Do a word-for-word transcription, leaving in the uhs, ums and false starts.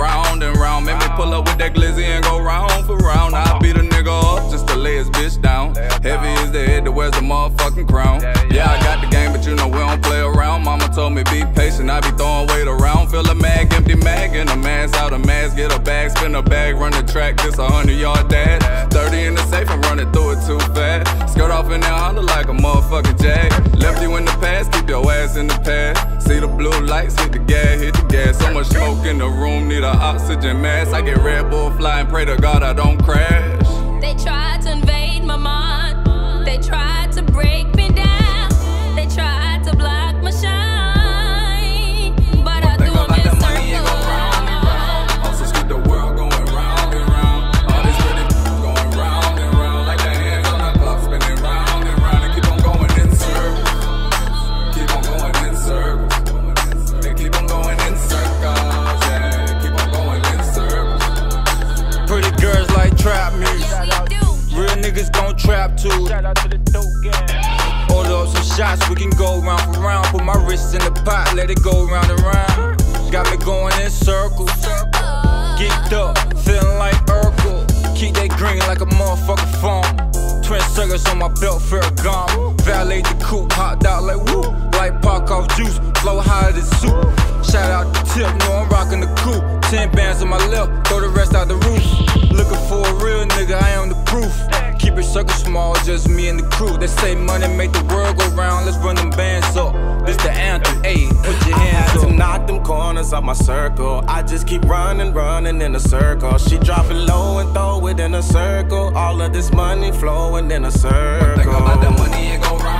round and round. Make me pull up with that glizzy and go round for round. I beat a nigga up just to lay his bitch down. Heavy is the head that wears the motherfucking crown. Yeah, I got the game, but you know we don't play around. Mama told me be patient, I be throwing weight around. Fill a mag, empty mag, and a mask out a mask. Get a bag, spin a bag, run the track, this a hundred yard dash. Thirty in the safe and running through it too fast. Skirt off in there, holler like a motherfucking jag. Left you in the past, keep your ass in the past. See the blue lights, hit the gas, hit the gas. So much smoke in the room, need an oxygen mask. I get Red Bull fly and pray to God I don't crash. They tried to invade my mind. They tried to break me down. They tried to block my shine. But I do them in circles. Also skip the world going round and round. All this pretty going round and round. Like the hands on the clock spinning round and round. And keep on going in circles. Keep on going in circles. They keep on going in circles. Yeah, keep on going in circles. Pretty girls like trap music. Real niggas gon' trap too. Shout out to the dope gang. Order up some shots, we can go round for round. Put my wrist in the pot, let it go round and round. Got me going in circles. Geeked up, feeling like Urkel. Keep that green like a motherfucking phone. Twin circles on my belt, Ferragamo. Valet the coupe, hopped out like woo. Like park off juice, flow higher than soup. Shout out to Tip, know I'm rocking the coupe. Ten bands on my left, throw the rest out the roof. Looking for a real nigga, I am the proof. Keep it circle small, just me and the crew. They say money make the world go round, let's run them bands up. This the anthem, ayy, put your hands up. I had to knock them corners out my circle. I just keep running, running in a circle. She drop it low and throw it in a circle. All of this money flowing in a circle. Think about that money, it go round.